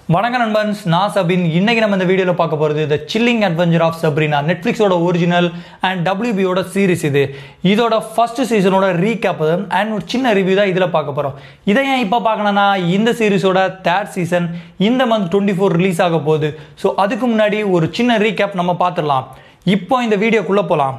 வணக்கம் நண்பன்ஸ், நான் சபின். இன்னைக்கு நம்ம இந்த வீடியோவில் பார்க்க போகிறது the chilling adventure of Sabrina, நெட்ஃப்ளிக்ஸோட ஒரிஜினல் அண்ட் WBயோட சீரிஸ். இதோட ஃபர்ஸ்ட் சீசனோட ரீகேப் அண்ட் ஒரு சின்ன ரிவ்யூ தான் இதில் பார்க்க போகிறோம். இதை ஏன் இப்போ பார்க்கணும்னா, இந்த சீரிஸோட தேர்ட் சீசன் இந்த மந்த் 24 ரிலீஸ் ஆக போகுது. ஸோ அதுக்கு முன்னாடி ஒரு சின்ன ரீகேப் நம்ம பார்த்துடலாம். இப்போ இந்த வீடியோக்குள்ளே போகலாம்.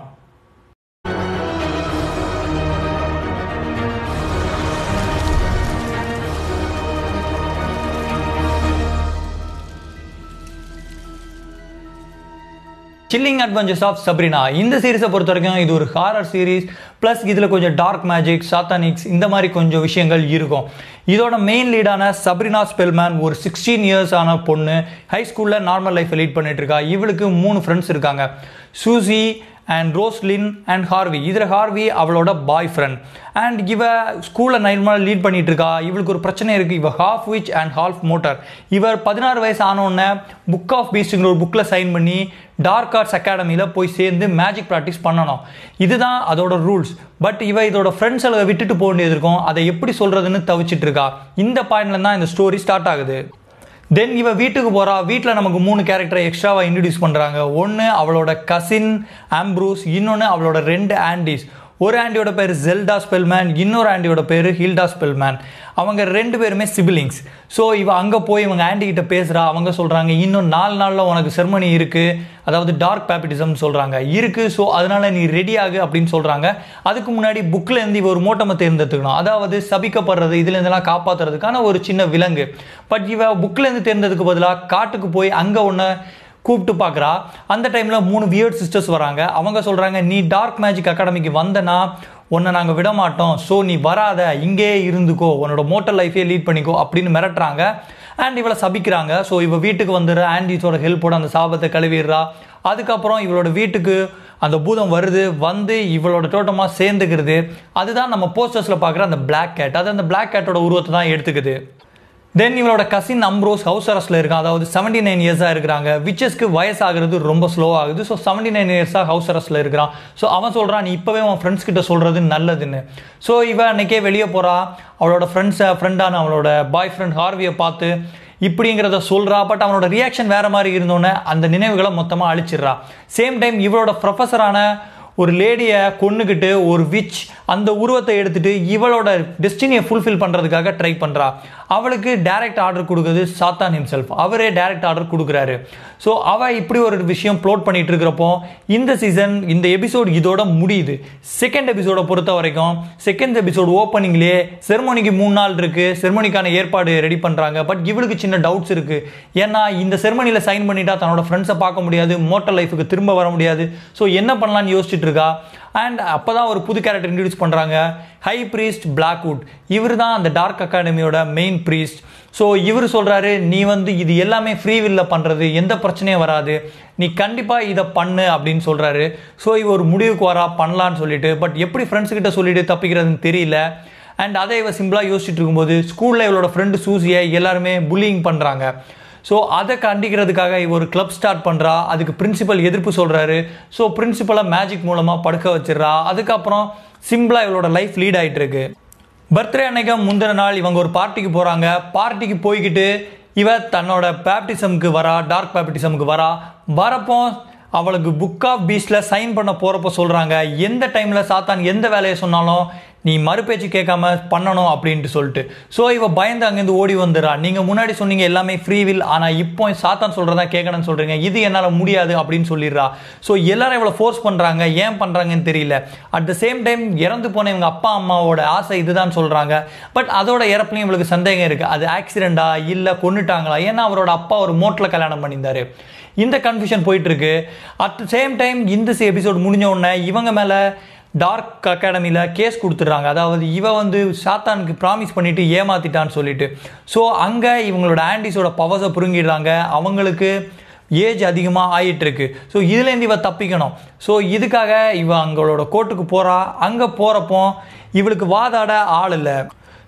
சில்லிங் அட்வென்ச்சர்ஸ் ஆஃப் சப்ரீனா இந்த சீரிஸை பொறுத்த வரைக்கும் இது ஒரு ஹாரர் சீரிஸ். ப்ளஸ் இதில் கொஞ்சம் டார்க் மேஜிக், சாத்தானிக்ஸ் இந்த மாதிரி கொஞ்சம் விஷயங்கள் இருக்கும். இதோட மெயின் லீடான சப்ரீனா ஸ்பெல்மேன் ஒரு 16 இயர்ஸ் ஆன பொண்ணு. ஹை ஸ்கூலில் நார்மல் லைஃப்பை லீட் பண்ணிட்டு இருக்கா. இவளுக்கு 3 ஃப்ரெண்ட்ஸ் இருக்காங்க, Susie and Roslyn and Harvey. இதில் ஹார்வி அவளோட பாய் ஃப்ரெண்ட். அண்ட் இவ ஸ்கூலில் நார்மலாக லீட் பண்ணிட்டு இருக்கா. இவளுக்கு ஒரு பிரச்சனை இருக்குது. இவ half witch and half mortal. இவர் 16 வயசு ஆனோடனே புக் ஆஃப் பீஸ்ட்ங்கிற ஒரு புக்கில் சைன் பண்ணி டார்க் ஆர்ட்ஸ் அகாடமியில் போய் சேர்ந்து மேஜிக் ப்ராக்டிஸ் பண்ணணும். இதுதான் அதோட ரூல்ஸ். பட் இவ இதோட ஃப்ரெண்ட்ஸ் எல்லாம் விட்டுட்டு போக வேண்டியது இருக்கும். அதை எப்படி சொல்கிறதுன்னு தவிச்சிட்டு இருக்கா. இந்த பாயிண்ட்ல தான் இந்த ஸ்டோரி ஸ்டார்ட் ஆகுது. தென் இவ வீட்டுக்கு போகிறா. வீட்டில் நமக்கு 3 கேரக்டரை எக்ஸ்ட்ராவாக இன்ட்ரடியூஸ் பண்ணுறாங்க. ஒன்று அவளோட கசின் ஆம்ப்ரூஸ், இன்னொன்று அவளோட 2 ஆண்டிஸ். ஒரு ஆண்டியோட பேர் ஜெல்டா ஸ்பெல்மேன், இன்னொரு ஆண்டியோட பேர் ஹில்டா ஸ்பெல்மேன். அவங்க 2 பேருமே சிபிலிங்ஸ். ஸோ இவ அங்கே போய் இவங்க ஆண்டி கிட்ட பேசுகிறா. அவங்க சொல்கிறாங்க, இன்னும் 4 நாளில் உனக்கு செர்மனி இருக்குது, அதாவது டார்க் பேபிட்டிசம் சொல்கிறாங்க இருக்குது. ஸோ அதனால் நீ ரெடி ஆகு அப்படின்னு சொல்கிறாங்க. அதுக்கு முன்னாடி புக்கிலேருந்து இவ ஒரு மோட்டமை தேர்ந்தெடுத்துக்கணும், அதாவது சபிக்கப்படுறது இதுலேருந்துலாம் காப்பாற்றுறதுக்கான ஒரு சின்ன விலங்கு. பட் இவ புக்கிலேருந்து தேர்ந்ததுக்கு பதிலாக காட்டுக்கு போய் அங்கே ஒன்று கூப்பிட்டு பார்க்குறா. அந்த டைமில் 3 வியர்ட் சிஸ்டர்ஸ் வராங்க. அவங்க சொல்கிறாங்க, நீ டார்க் மேஜிக் அகாடமிக்கு வந்தனா உன்னை நாங்கள் விட மாட்டோம். ஸோ நீ வராத, இங்கே இருந்துக்கோ, உன்னோட மோட்டல் லைஃபே லீட் பண்ணிக்கோ அப்படின்னு மிரட்டுறாங்க. அண்ட் இவளை சபிக்கிறாங்க. ஸோ இவள் வீட்டுக்கு வந்துடுற ஆண்டிஸோட ஹெல்ப்போட அந்த சாபத்தை கழுவிடுறா. அதுக்கப்புறம் இவளோட வீட்டுக்கு அந்த பூதம் வருது, வந்து இவளோட டோட்டமாக சேர்ந்துக்கிறது. அதுதான் நம்ம போஸ்டர்ஸில் பார்க்குற அந்த பிளாக் கேட். அது அந்த பிளாக் கேட்டோட உருவத்தை தான் எடுத்துக்குது. தென் இவளோட கசின் அம்ப்ரோஸ் ஹவுஸ் அரெஸ்ட்டில் இருக்கான். அதாவது 79 இயர்ஸாக இருக்கிறாங்க. விச்சஸ்க்கு வயசாகிறது ரொம்ப ஸ்லோ ஆகுது. ஸோ 79 இயர்ஸாக ஹவுஸ் அரெஸ்ட்டில் இருக்கிறான். ஸோ அவன் சொல்கிறான், நீ இப்போவே உன் ஃப்ரெண்ட்ஸ் கிட்ட சொல்கிறது நல்லதுன்னு. ஸோ இவன் அன்றைக்கே வெளியே போகிறா. அவளோட ஃப்ரெண்டான அவளோட பாய் ஃப்ரெண்ட் ஹார்வியை பார்த்து இப்படிங்கிறத சொல்கிறா. பட் அவனோட ரியாக்ஷன் வேறு மாதிரி இருந்தோன்னே அந்த நினைவுகளை மொத்தமாக அழிச்சிடுறா. சேம் டைம் இவளோட ப்ரொஃபஸரான ஒரு லேடியை கொன்னுக்கிட்டு ஒரு விச் அந்த உருவத்தை எடுத்துகிட்டு இவளோட டெஸ்டினியை ஃபுல்ஃபில் பண்ணுறதுக்காக ட்ரை பண்ணுறா. அவளுக்கு டைரக்ட் ஆர்டர் கொடுக்குறது சாத்தான் ஹிம்செல்ஃப். அவரே டைரக்ட் ஆர்டர் கொடுக்குறாரு. ஸோ அவள் இப்படி ஒரு விஷயம் ப்ளோட் பண்ணிட்டு இருக்கிறப்போ இந்த சீசன் இந்த எபிசோடு இதோட முடியுது. செகண்ட் எபிசோடை பொறுத்த வரைக்கும் செகண்ட் எபிசோடு ஓப்பனிங்லேயே செர்மனிக்கு 3 நாள் இருக்குது. செர்மனிக்கான ஏற்பாடு ரெடி பண்ணுறாங்க. பட் இவளுக்கு சின்ன டவுட்ஸ் இருக்குது. ஏன்னா இந்த செர்மனியில் சைன் பண்ணிட்டா தன்னோட ஃப்ரெண்ட்ஸை பார்க்க முடியாது, மோட்டல் லைஃபுக்கு திரும்ப வர முடியாது. ஸோ என்ன பண்ணலான்னு யோசிச்சுட்டு இருக்கா. அண்ட் அப்போ தான் ஒரு புது கேரக்டர் இன்ட்ரடியூஸ் பண்ணுறாங்க, ஹை ப்ரீஸ்ட் பிளாக்வுட். இவர் தான் அந்த டார்க் அகாடமியோட மெயின் ப்ரீஸ்ட். ஸோ இவர் சொல்கிறாரு, நீ இது எல்லாமே ஃப்ரீவில்ல பண்ணுறது, எந்த பிரச்சனையும் வராது, நீ கண்டிப்பாக இதை பண்ணு அப்படின்னு சொல்கிறாரு. ஸோ இவ ஒரு முடிவுக்கு வரா பண்ணலான்னு சொல்லிட்டு. பட் எப்படி ஃப்ரெண்ட்ஸ்கிட்ட சொல்லிட்டு தப்பிக்கிறதுன்னு தெரியல. அண்ட் அதை இவ சிம்பிளாக யோசிச்சுட்டு இருக்கும்போது ஸ்கூலில் இவளோட ஃப்ரெண்டு சூசியை எல்லாருமே புல்லிங் பண்ணுறாங்க. ஸோ அதை கண்டிக்கிறதுக்காக இவ ஒரு கிளப் ஸ்டார்ட் பண்ணுறா. அதுக்கு பிரின்சிபல் எதிர்ப்பு சொல்கிறாரு. ஸோ பிரின்சிபலை மேஜிக் மூலமாக படுக்க வச்சிடறா. அதுக்கப்புறம் சிம்பிளாக இவளோட லைஃப் லீட் ஆகிட்டு இருக்கு. பர்த்டே அன்னைக்கு முந்தின நாள் இவங்க ஒரு பார்ட்டிக்கு போகிறாங்க. பார்ட்டிக்கு போய்கிட்டு இவ தன்னோட பேப்டிசமுக்கு வரா, டார்க் பேப்டிசமுக்கு வரப்போ அவளுக்கு புக் ஆஃப் பீஸ்டில் சைன் பண்ண போகிறப்போ சொல்கிறாங்க, எந்த டைமில் சாத்தான் எந்த வேலையை சொன்னாலும் நீ மறுபேச்சு கேட்காம பண்ணணும் அப்படின்ட்டு சொல்லிட்டு. ஸோ இவ பயந்து அங்கேருந்து ஓடி வந்துடுறா. நீங்கள் முன்னாடி சொன்னீங்க எல்லாமே ஃப்ரீவில், ஆனால் இப்போ சாத்தான் சொல்கிறதா கேட்கணும்னு சொல்கிறீங்க, இது என்னால் முடியாது அப்படின்னு சொல்லிடுறா. ஸோ எல்லாரும் இவளை ஃபோர்ஸ் பண்ணுறாங்க. ஏன் பண்ணுறாங்கன்னு தெரியல. அட் த சேம் டைம் இறந்து போன இவங்க அப்பா அம்மாவோட ஆசை இதுதான் சொல்கிறாங்க. பட் அதோட இறப்புலையும் இவளுக்கு சந்தேகம் இருக்குது. அது ஆக்சிடெண்டா இல்லை கொன்னுட்டாங்களா? ஏன்னா அவரோட அப்பா ஒரு மோட்டில் கல்யாணம் பண்ணியிருந்தாரு. இந்த கன்ஃபியூஷன் போயிட்டு இருக்கு. அட் த சேம் டைம் இந்த எபிசோட் முடிஞ்ச உடனே இவங்க மேலே டார்க் அகாடமியில் கேஸ் கொடுத்துட்றாங்க. அதாவது இவ சாத்தானுக்கு ப்ராமிஸ் பண்ணிட்டு ஏமாத்திட்டான்னு சொல்லிட்டு. ஸோ அங்கே இவங்களோட ஆண்டிஸோட பவர்ஸை புரிங்கிடுறாங்க. அவங்களுக்கு ஏஜ் அதிகமாக ஆகிட்டுருக்கு. ஸோ இதுலேருந்து இவ தப்பிக்கணும். ஸோ இதுக்காக இவ அவங்களோட கோர்ட்டுக்கு போகிறா. அங்கே போகிறப்போ இவளுக்கு வாதாட ஆள் இல்லை.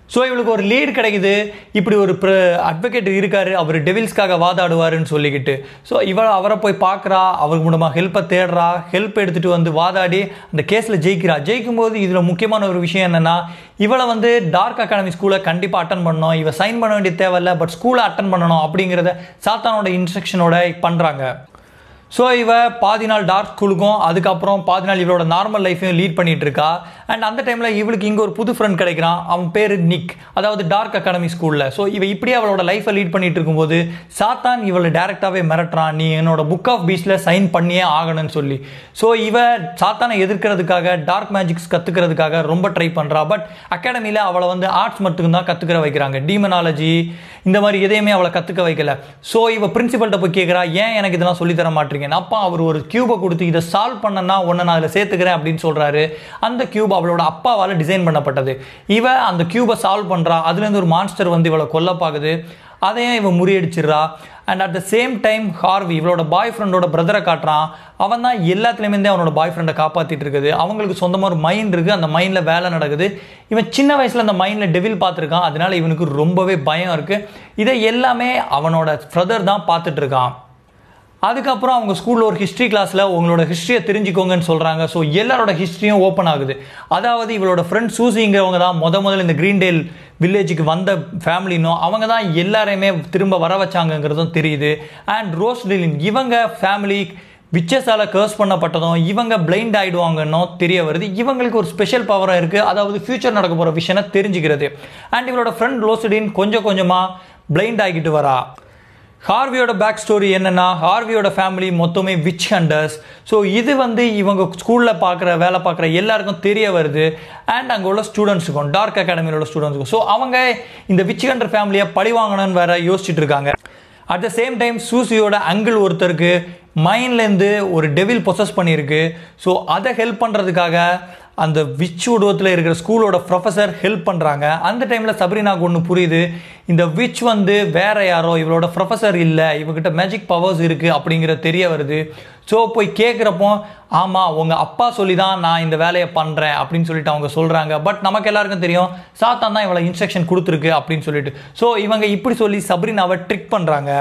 ஸோ இவளுக்கு ஒரு லீட் கிடைக்குது, இப்படி ஒரு அட்வொகேட் இருக்காரு, அவர் டெவில்ஸ்க்காக வாதாடுவாருன்னு சொல்லிக்கிட்டு. ஸோ அவரை போய் பார்க்குறா, அவருக்கு மூலமாக ஹெல்ப்பை தேடுறா, ஹெல்ப் எடுத்துகிட்டு வந்து வாதாடி அந்த கேஸில் ஜெயிக்கும்போது இதில் முக்கியமான ஒரு விஷயம் என்னென்னா, இவளை வந்து டார்க் அகாடமி ஸ்கூலை கண்டிப்பாக அட்டன் பண்ணணும், இவ சைன் பண்ண வேண்டிய தேவையில்லை, பட் ஸ்கூலை அட்டன் பண்ணணும் அப்படிங்கிறத சாத்தானோட இன்ஸ்ட்ரக்ஷனோட பண்ணுறாங்க. ஸோ இவ பாதி நாள் டார்க் ஸ்கூலுக்கும் அதுக்கப்புறம் பாதி நாள் இவளோட நார்மல் லைஃப்பையும் லீட் பண்ணிட்டு இருக்கா. அண்ட் அந்த டைமில் இவளுக்கு இங்கே ஒரு புது ஃப்ரெண்ட் கிடைக்கிறான், அவன் பேர் நிக், அதாவது டார்க் அகாடமி ஸ்கூலில். ஸோ இவ இப்படியே அவளோட லைஃப்பை லீட் பண்ணிட்டு இருக்கும்போது சாத்தான் இவளை டேரெக்டாகவே மிரட்டுறான், நீ என்னோட புக் ஆஃப் பீஸ்டில் சைன் பண்ணியே ஆகணும்னு சொல்லி. ஸோ இவ சாத்தானை எதிர்க்கிறதுக்காக டார்க் மேஜிக்ஸ் கற்றுக்கிறதுக்காக ரொம்ப ட்ரை பண்ணுறா. பட் அகாடமியில் அவளை வந்து ஆர்ட்ஸ் மட்டும்தான் கற்றுக்கிற வைக்கிறாங்க, டீமனாலஜி இந்த மாதிரி எதையுமே அவளை கற்றுக்க வைக்கல. ஸோ இவ பிரின்சிபல்கிட்ட போய் கேட்குறா, ஏன் எனக்கு இதெல்லாம் சொல்லித்தர மாட்டீங்க? அப்பா அவர் ஒரு கியூபை கொடுத்து இதை சால்வ் பண்ணனா உன்னை நான் அதில் சேர்த்துக்கிறேன் அப்படின்னு சொல்கிறாரு. அந்த கியூப் அவளோட அப்பாவால் டிசைன் பண்ணப்பட்டது. இவ அந்த கியூபை சால்வ் பண்ணுறா, அதுலேருந்து ஒரு மான்ஸ்டர் வந்து இவளை கொல்ல பார்க்குது, அதையும் இவன் முறியடிச்சிடுறா. And at the same time Harvey இவளோட பாய் ஃப்ரெண்டோட பிரதரை காட்டுறான். அவன் தான் எல்லாத்துலேயுமே அவனோட பாய் ஃப்ரெண்டை காப்பாற்றிட்டு இருக்குது. அவங்களுக்கு சொந்தமாக ஒரு மைண்ட் இருக்குது, அந்த மைண்டில் வேலை நடக்குது. இவன் சின்ன வயசில் அந்த மைண்டில் டெவில் பார்த்துருக்கான், அதனால இவனுக்கு ரொம்பவே பயம் இருக்குது. இதை எல்லாமே அவனோட பிரதர் தான் பார்த்துட்டு இருக்கான். அதுக்கப்புறம் அவங்க ஸ்கூலில் ஒரு ஹிஸ்ட்ரி கிளாஸில் உங்களோட ஹிஸ்ட்ரியை தெரிஞ்சுக்கோங்கன்னு சொல்கிறாங்க. ஸோ எல்லாரோட ஹிஸ்ட்ரியும் ஓப்பன் ஆகுது. அதாவது இவளோட ஃப்ரெண்ட் சூசிங்கிறவங்க தான் முதல்ல இந்த கிரீன்டேல் வில்லேஜுக்கு வந்த ஃபேமிலினோ அவங்க தான் எல்லாரையுமே திரும்ப வர வச்சாங்கங்கிறதும் தெரியுது. அண்ட் ரோஸ்டெலின் இவங்க ஃபேமிலி விச்சஸால் கர்ஸ் பண்ணப்பட்டதும் இவங்க பிளைண்ட் ஆகிடுவாங்கன்னோ தெரிய வருது. இவங்களுக்கு ஒரு ஸ்பெஷல் பவரும் இருக்குது, அதாவது ஃபியூச்சர் நடக்க போகிற விஷயத்தை தெரிஞ்சுக்கிறது. அண்ட் இவளோட ஃப்ரெண்ட் ரோஸ்டெலின் கொஞ்சம் கொஞ்சமாக பிளைண்ட் ஆகிட்டு வரா. ஹார்வியோட பேக் ஸ்டோரி என்னென்னா, ஹார்வியோட ஃபேமிலி மொத்தமே விச் ஹண்டர்ஸ். ஸோ இது வந்து இவங்க ஸ்கூலில் வேலை பார்க்குற எல்லாருக்கும் தெரிய வருது. அண்ட் அங்கே உள்ள ஸ்டூடெண்ட்ஸுக்கும் டார்க் அகாடமியில் உள்ள ஸ்டூடெண்ட்ஸுக்கும். ஸோ அவங்க இந்த விச் ஹண்டர் ஃபேமிலியை பழி வாங்கணும்னு வேற யோசிச்சுட்டு இருக்காங்க. அட் த சேம் டைம் சூசியோட அங்கிள் ஒருத்தருக்கு மைண்ட்லேருந்து ஒரு டெவில் பொசஸ் பண்ணியிருக்கு. ஸோ அதை ஹெல்ப் பண்ணுறதுக்காக அந்த விச் உருவத்தில் இருக்கிற ஸ்கூலோட ப்ரொஃபஸர் ஹெல்ப் பண்ணுறாங்க. அந்த டைமில் சப்ரினாக்கு ஒன்று புரியுது, இந்த விச் வந்து வேற யாரோ, இவளோட ப்ரொஃபஸர் இல்லை, இவகிட்ட மேஜிக் பவர்ஸ் இருக்குது அப்படிங்கிற தெரிய வருது. ஸோ போய் கேட்குறப்போ, ஆமாம் உங்கள் அப்பா சொல்லி தான் நான் இந்த வேலையை பண்ணுறேன் அப்படின்னு சொல்லிட்டு அவங்க சொல்கிறாங்க. பட் நமக்கு எல்லாருக்கும் தெரியும் சாத்தான் தான் இவளை இன்ஸ்ட்ரக்ஷன் கொடுத்துருக்கு அப்படின்னு சொல்லிட்டு. ஸோ இவங்க இப்படி சொல்லி சப்ரினாவை ட்ரிக் பண்ணுறாங்க.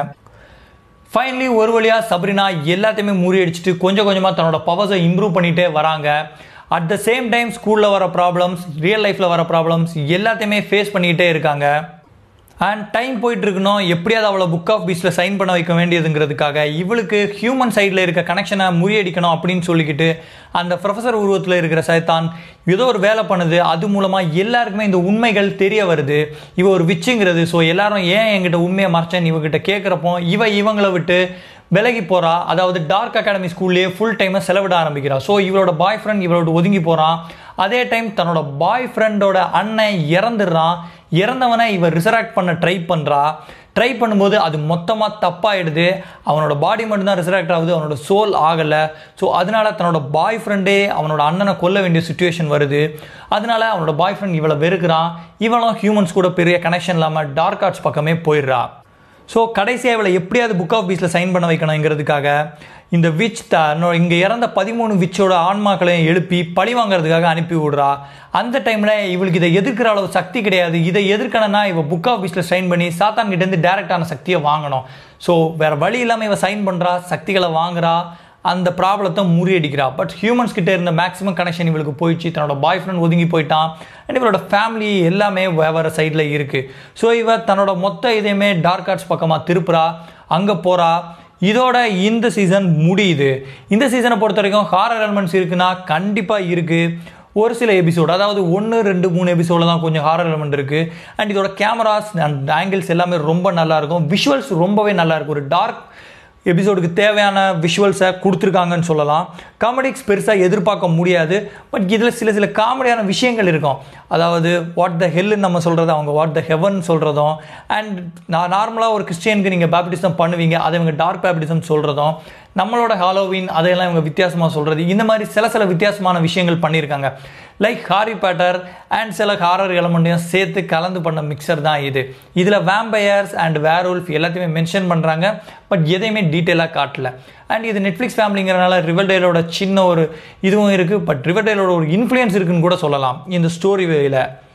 ஃபைனலி ஒரு வழியாக சப்ரினா எல்லாத்தையுமே முறியடிச்சிட்டு கொஞ்சம் கொஞ்சமாக தன்னோட பவர்ஸை இம்ப்ரூவ் பண்ணிகிட்டே வராங்க. அட் த சேம் டைம் ஸ்கூலில் வர ப்ராப்ளம்ஸ், ரியல் லைஃப்பில் வர ப்ராப்ளம்ஸ் எல்லாத்தையுமே ஃபேஸ் பண்ணிக்கிட்டே இருக்காங்க. அண்ட் டைம் போயிட்டு இருக்கணும், எப்படியாவது அவளை புக் ஆஃப் பீஸ்டில் சைன் பண்ண வைக்க வேண்டியதுங்கிறதுக்காக இவளுக்கு ஹியூமன் சைடில் இருக்க கனெக்ஷனை முறியடிக்கணும் அப்படின்னு சொல்லிக்கிட்டு அந்த ப்ரொஃபஸர் உருவத்தில் இருக்கிற சைத்தான் ஏதோ ஒரு வேலை பண்ணுது. அது மூலமாக எல்லாருக்குமே இந்த உண்மைகள் தெரிய வருது, இவ ஒரு விச்சுங்கிறது. ஸோ எல்லாரும் ஏன் என்கிட்ட உண்மையை மறைச்சேன்னு இவகிட்ட கேட்குறப்போ இவங்களை விட்டு விலகி போகிறா. அதாவது டார்க் அகாடமி ஸ்கூல்லேயே ஃபுல் டைமை செலவிட ஆரம்பிக்கிறா. ஸோ இவளோட பாய் ஃப்ரெண்ட் இவளோட ஒதுங்கி போகிறான். அதே டைம் தன்னோட பாய் ஃப்ரெண்டோட அண்ணன் இறந்துடுறான். இறந்தவனை இவ ரிசராக்ட் பண்ண ட்ரை பண்ணும்போது அது மொத்தமாக தப்பாயிடுது. அவனோட பாடி மட்டும்தான் ரிசராக்ட் ஆகுது, அவனோட சோல் ஆகலை. ஸோ அதனால தன்னோட பாய் ஃப்ரெண்டே அவனோட அண்ணனை கொல்ல வேண்டிய சுச்சுவேஷன் வருது. அதனால அவனோட பாய் ஃப்ரெண்ட் இவளை வெறுக்கிறான். இவளும் ஹியூமன்ஸ் கூட பெரிய கனெக்ஷன் இல்லாமல் டார்க் ஆர்ட்ஸ் பக்கமே போயிடுறா. ஸோ கடைசியாக இவளை எப்படியாவது புக் ஆஃப் பீஸில் சைன் பண்ண வைக்கணுங்கிறதுக்காக இந்த விச் இங்கே இறந்த 13 விச்சோட ஆன்மாக்களையும் எழுப்பி பழி வாங்கிறதுக்காக அனுப்பி விடுறா. அந்த டைமில் இவளுக்கு இதை எதிர்க்கிற அளவு சக்தி கிடையாது. இதை எதிர்க்கணும்னா இவள் புக் ஆஃப் பீஸில் சைன் பண்ணி சாத்தான்கிட்டேருந்து டேரெக்டான சக்தியை வாங்கணும். ஸோ வேறு வழி இல்லாமல் இவள் சைன் பண்ணுறா, சக்திகளை வாங்குறா, அந்த ப்ராப்ளத்தை முறியடிக்கிறா. பட் ஹியூமன்ஸ் கிட்டே இருந்த மேக்ஸிமம் கனெக்ஷன் இவளுக்கு போயிடுச்சு. தன்னோட பாய் ஃப்ரெண்ட் ஒதுங்கி போயிட்டான். அண்ட் இவளோட ஃபேமிலி எல்லாமே வேறு சைடில் இருக்குது. ஸோ இவ தன்னோட மொத்த இதையுமே டார்க் ஆர்ட்ஸ் பக்கமாக திருப்புறா, அங்கே போகிறா. இதோட இந்த சீசன் முடியுது. இந்த சீசனை பொறுத்த வரைக்கும் ஹாரர் எலிமெண்ட்ஸ் இருக்குன்னா கண்டிப்பாக இருக்குது. ஒரு சில எபிசோடு, அதாவது 1, 2, 3 எபிசோடில் தான் கொஞ்சம் ஹாரர் எலிமெண்ட் இருக்குது. அண்ட் இதோட கேமராஸ் அண்ட் ஆங்கிள்ஸ் எல்லாமே ரொம்ப நல்லாயிருக்கும். விஷுவல்ஸ் ரொம்பவே நல்லாயிருக்கும். ஒரு டார்க் எபிசோடுக்கு தேவையான விஷுவல்ஸை கொடுத்துருக்காங்கன்னு சொல்லலாம். காமெடிக்ஸ் பெருசாக எதிர்பார்க்க முடியாது. பட் இதில் சில காமெடியான விஷயங்கள் இருக்கும். அதாவது வாட் த ஹெல்லுன்னு நம்ம சொல்கிறது, அவங்க வாட் த ஹெவன் சொல்கிறதும். அண்ட் நார்மலாக ஒரு கிறிஸ்டியனுக்கு நீங்கள் பேப்டிசம் பண்ணுவீங்க, அதை இவங்க டார்க் பேப்டிசம் சொல்கிறதும். நம்மளோட ஹாலோவின் அதையெல்லாம் இவங்க வித்தியாசமாக சொல்கிறது. இந்த மாதிரி சில வித்தியாசமான விஷயங்கள் பண்ணியிருக்காங்க. லைக் ஹாரி பாட்டர் அண்ட் சில ஹாரர் எலமெண்ட்டையும் சேர்த்து கலந்து பண்ண மிக்சர் தான் இது. இதில் வேம்பயர்ஸ் அண்ட் வேர்வுல்ஃப் எல்லாத்தையுமே மென்ஷன் பண்ணுறாங்க. பட் எதையுமே டீட்டெயிலாக காட்டல. அண்ட் இது நெட்ஃப்ளிக்ஸ் ஃபேமிலிங்கிறனால ரிவர்டேலோட சின்ன ஒரு இதுவும் இருக்குது. பட் ரிவர்டேலோட ஒரு இன்ஃப்ளூயன்ஸ் இருக்குன்னு கூட சொல்லலாம் இந்த ஸ்டோரி வேல.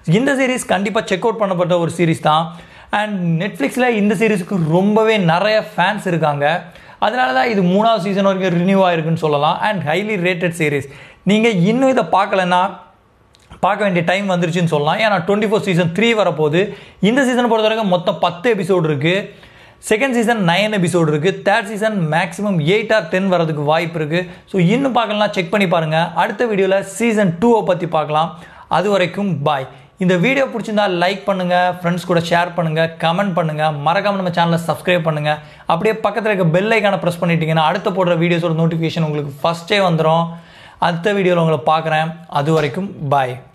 இந்த சீரிஸ் கண்டிப்பாக செக் அவுட் பண்ணப்பட்ட ஒரு சீரிஸ் தான். அண்ட் நெட்ஃப்ளிக்ஸில் இந்த சீரிஸுக்கு ரொம்பவே நிறைய ஃபேன்ஸ் இருக்காங்க. அதனால தான் இது 3வது சீசன் வரைக்கும் ரினியூ ஆகிருக்குன்னு சொல்லலாம். And highly rated series. நீங்கள் இன்னும் இதை பார்க்கலன்னா பார்க்க வேண்டிய டைம் வந்துருச்சுன்னு சொல்லலாம். ஏன்னா 24 சீசன் 3 வரப்போகுது. இந்த சீசனை பொறுத்த வரைக்கும் மொத்தம் 10 எபிசோடு இருக்குது. செகண்ட் சீசன் 9 எபிசோடு இருக்குது. தேர்ட் சீசன் மேக்ஸிமம் 8 or 10 வரதுக்கு வாய்ப்பு இருக்குது. ஸோ இன்னும் பார்க்கலாம், செக் பண்ணி பாருங்கள். அடுத்த வீடியோவில் சீசன் 2 பற்றி பார்க்கலாம். அது வரைக்கும் பாய். இந்த வீடியோ பிடிச்சிருந்தா லைக் பண்ணுங்கள், ஃப்ரெண்ட்ஸ் கூட ஷேர் பண்ணுங்கள், கமெண்ட் பண்ணுங்கள், மறக்காமல் நம்ம சேனலை சப்ஸ்கிரைப் பண்ணுங்கள். அப்படியே பக்கத்தில் இருக்க பெல் ஐக்கானை ப்ரெஸ் பண்ணிட்டீங்கன்னா அடுத்த போடுற வீடியோஸோட நோட்டிஃபிகேஷன் உங்களுக்கு ஃபஸ்ட்டே வந்துடும். அடுத்த வீடியோவில் உங்களை பார்க்குறேன். அது வரைக்கும் பாய்.